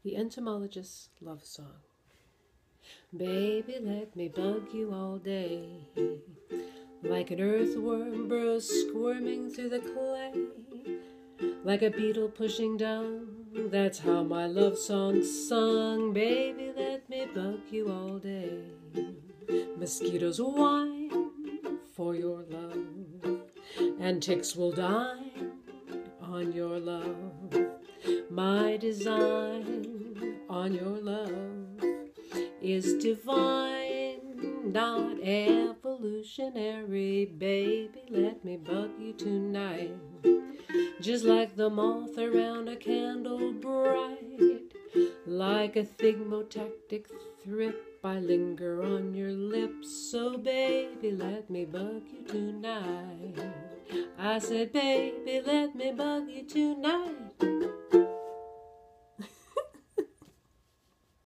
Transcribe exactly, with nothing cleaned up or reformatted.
The Entomologist's Love Song. Baby, let me bug you all day, like an earthworm burrows squirming through the clay, like a beetle pushing down. That's how my love song's sung. Baby, let me bug you all day. Mosquitoes whine for your love, and ticks will dine on your love. My design on your love is divine, not evolutionary. Baby, let me bug you tonight, just like the moth around a candle bright, like a thigmotactic thrip. I linger on your lips, so baby, let me bug you tonight. I said, baby, let me bug you tonight.